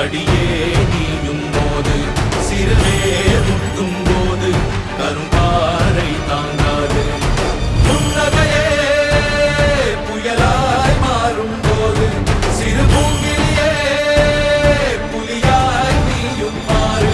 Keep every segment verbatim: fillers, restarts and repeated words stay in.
அடியே நீயும் போது சிறுவே முட்டும் போது கரும்பாறை தாங்காது புன்னகையே புயலாய் மாறும் போது சிறு பூங்கிலியே புலியாய் நீயும் மாறு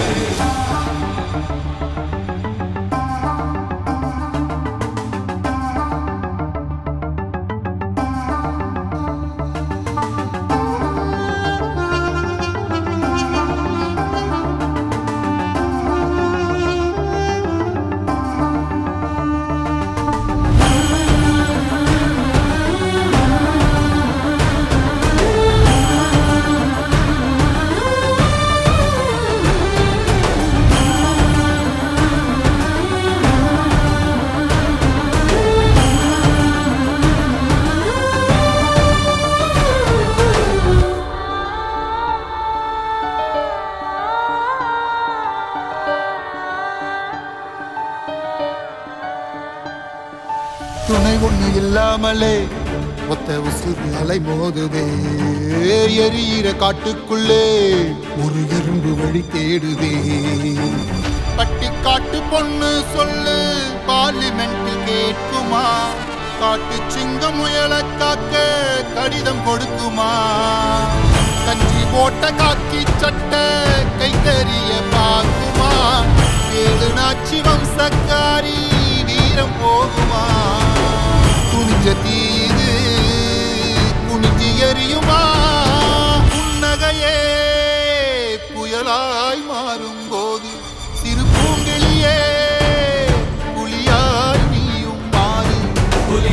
துணை ஒண்ணு இல்லாமலே ஒத்த உசுறு அலை மோதுதே எரியிற காட்டுக்குள்ளே ஒரு எறும்பு வழி தேடுதே பட்டி காட்டு பொண்ணு சொல்லு பார்லிமெண்ட் கேட்குமா காட்டு சிங்க முயல காக்க கடிதம் கொடுக்குமா கஞ்சி போட்ட காக்கி சட்டை கைத்தறிய பார்க்குமா ஏழு நாச்சி வம்சக்காரி வீரம் போகுமா துணிஞ்ச தீது குனிஞ்சி எரியுமா புன்னகையே புயலாய் மாறும் போது சிறு பூங்கிலியே புலியாய் நீயும் மாறு புலி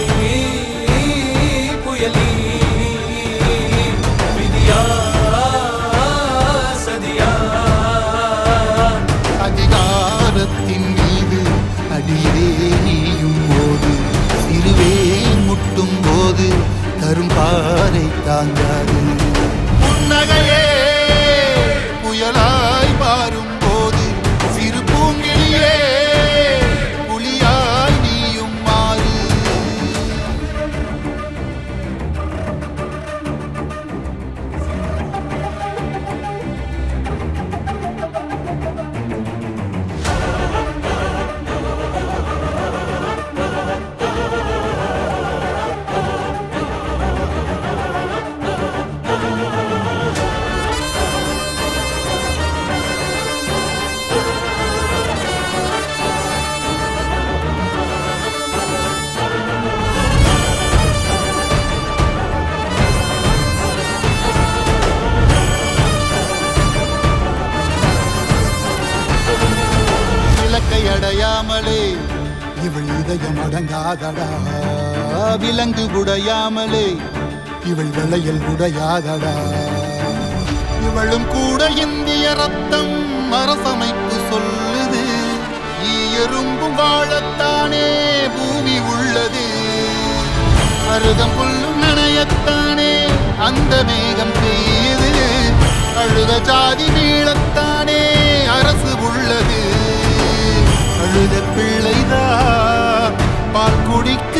புயலி விதியா சதியா அதிகாரத்தின் மீது அடியே நீயும் போது சிறுவே முட்டும் போது கரும்பாறை தாங்காது புன்னகையே புயலாய் மாறும் போது சிறு பூங்கிலியே புலியாய் நீயும் மாறு அடையாமலே இவள் இதயம் அடங்காதடா விலங்கு உடையாமலே இவள் விளையல் உடையாதடா இவளும் கூட இந்திய ரத்தம் அரசமைப்பு சொல்லுது எறும்பும் வாழத்தானே பூமி உள்ளது அருதம் புல்லும் நனையத்தானே அந்த மேகம் பெய்யுது அழுத ஜாதி மீளத்தானே அரசு உள்ளது அழுத பிள்ளைதா பால் குடிக்க